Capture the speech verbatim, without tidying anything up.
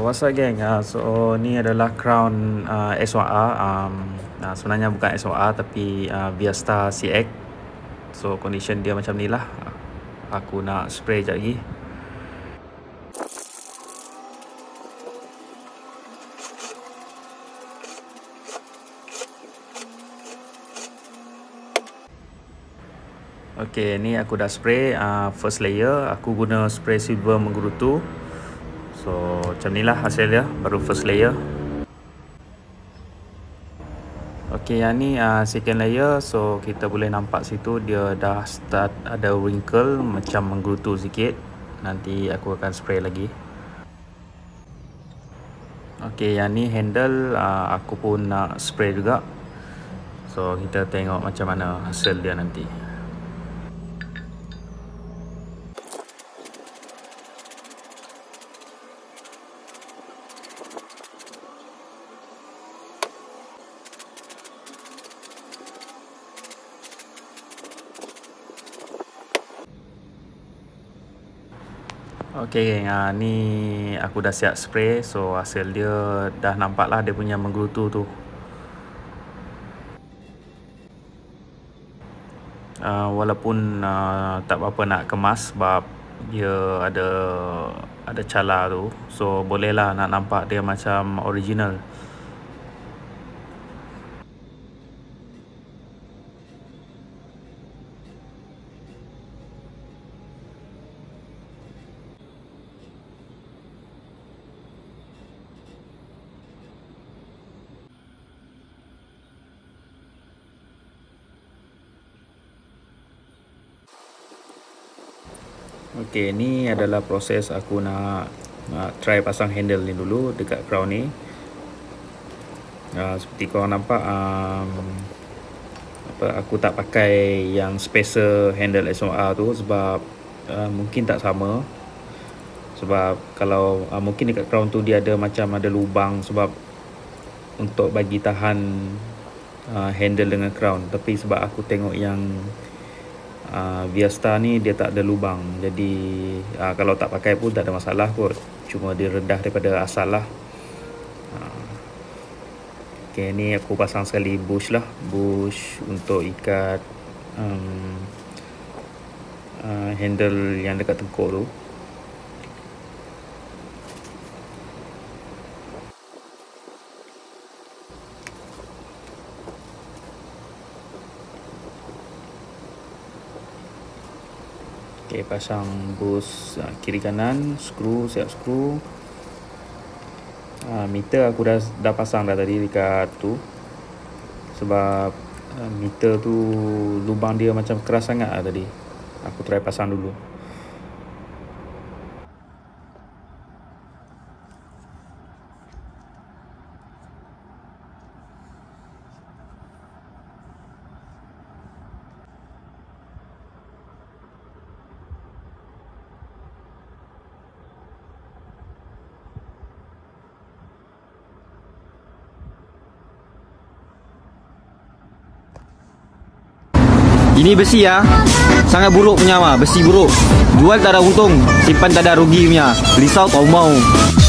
What's up geng? Uh, so ni adalah crown uh, S one R. Um, uh, sebenarnya bukan S one R tapi uh, Viasta C X. So condition dia macam ni lah. Aku nak spray sekejap lagi. Okay, ni aku dah spray uh, first layer. Aku guna spray silver menggerutu. So macam ni lah hasil dia, baru first layer. Okay, yang ni uh, second layer. So kita boleh nampak situ dia dah start ada wrinkle macam menggerutu sikit. Nanti aku akan spray lagi. Okay, yang ni handle uh, aku pun nak spray juga. So kita tengok macam mana hasil dia nanti. Okay, uh, ni aku dah siap spray. So hasil dia dah nampak lah, dia punya menggerutu tu. uh, Walaupun uh, tak apa-apa nak kemas sebab dia ada ada cala tu. So bolehlah nak nampak dia macam original. Okey, ni adalah proses aku nak, nak try pasang handle ni dulu dekat crown ni. Uh, seperti korang nampak, um, apa, aku tak pakai yang spacer handle S one R tu sebab uh, mungkin tak sama. Sebab kalau uh, mungkin dekat crown tu dia ada macam ada lubang sebab untuk bagi tahan uh, handle dengan crown. Tapi sebab aku tengok yang Uh, Viasta ni dia tak ada lubang. Jadi uh, kalau tak pakai pun tak ada masalah kot. Cuma dia rendah daripada asal lah. uh, Ok, ni aku pasang sekali bush lah. Bush untuk ikat um, uh, handle yang dekat tengkuk tu. Okay, pasang bus uh, kiri kanan, skru, siap skru. uh, Meter aku dah dah pasang dah tadi dekat tu. Sebab uh, meter tu lubang dia macam keras sangat lah tadi. Aku try pasang dulu. Ini besi ya, sangat buruk punya mah, besi buruk. Jual tak ada untung, simpan tak ada rugi punya. Risau tau mau.